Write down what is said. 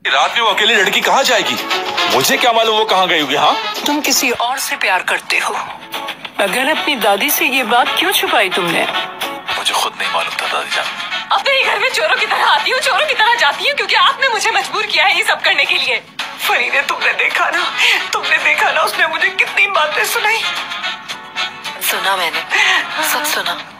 रात में वो अकेली लड़की कहाँ जाएगी? मुझे क्या मालूम वो कहाँ गई होगी। हाँ, तुम किसी और से प्यार करते हो। अगर अपनी दादी से ये बात क्यों छुपाई तुमने? मुझे खुद नहीं मालूम था दादी जान। अपने ही घर में चोरों की तरह आती हूँ, चोरों की तरह जाती हूँ, क्योंकि आपने मुझे मजबूर किया है ये सब करने के लिए। फरीदे, तुमने देखा ना उसने मुझे कितनी बातें सुनाई। सुना मैंने, सब सुना।